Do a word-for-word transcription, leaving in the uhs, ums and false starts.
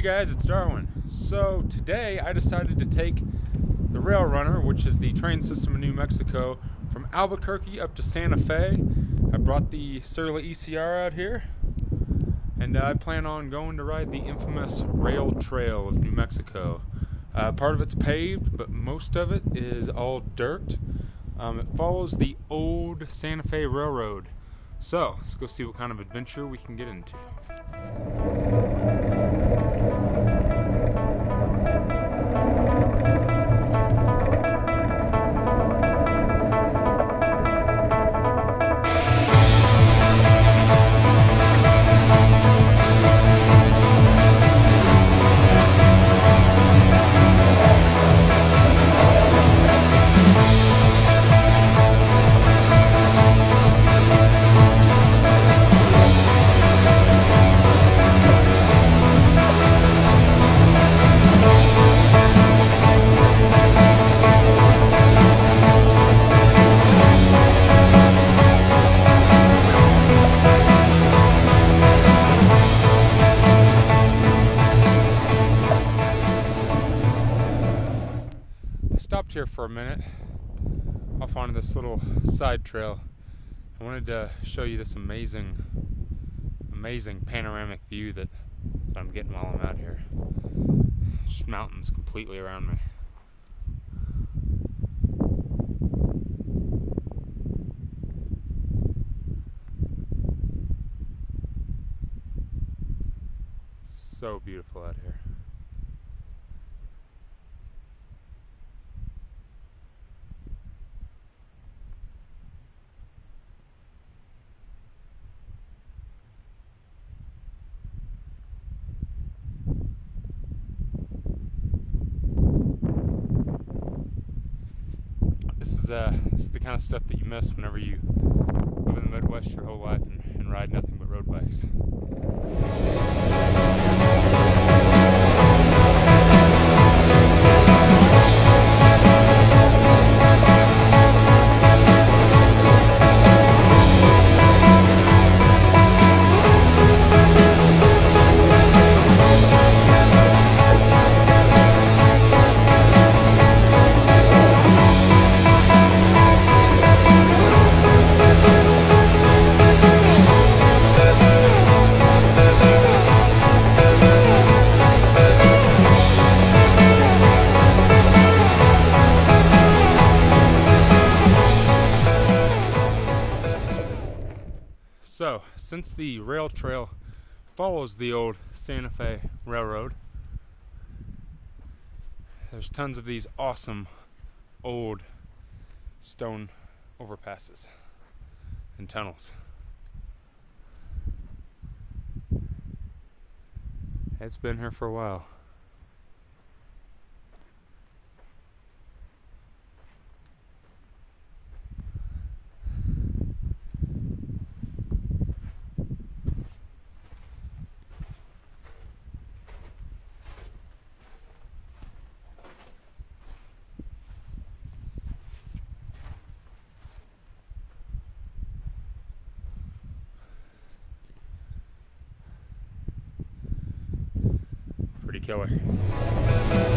guys, it's Darwin. So today I decided to take the Rail Runner, which is the train system in New Mexico, from Albuquerque up to Santa Fe. I brought the Surly E C R out here, and uh, I plan on going to ride the infamous Rail Trail of New Mexico. Uh, part of it's paved, but most of it is all dirt. Um, it follows the old Santa Fe Railroad. So let's go see what kind of adventure we can get into. Stopped here for a minute off onto this little side trail. I wanted to show you this amazing amazing panoramic view that, that I'm getting while I'm out here. Just mountains completely around me. So beautiful out here. This is, uh, this is the kind of stuff that you miss whenever you live in the Midwest your whole life and, and ride nothing but road bikes. So, since the rail trail follows the old Santa Fe Railroad, there's tons of these awesome old stone overpasses and tunnels. It's been here for a while. Pretty killer.